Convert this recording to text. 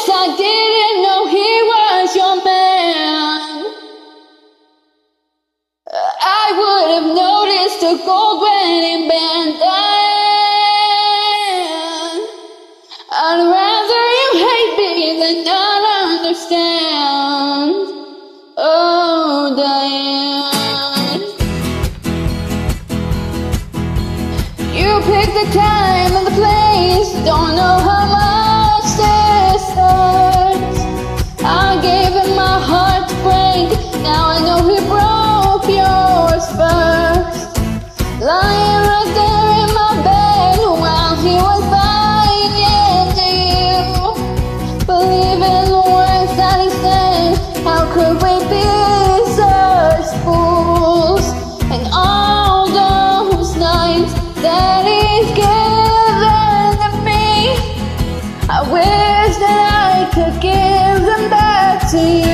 wish I didn't know he was your man. I would have noticed the gold wedding band. Diane, I'd rather you hate me than not understand. Oh, Diane, you picked the time and the place, don't know how much this hurts. I gave him my heart to break, now I know he broke yours first. Lying right there in my bed while he was buying into you, believing the words that he said. How could we be such fools? And all those nights that he's given to me, I wish that I could give them back to you.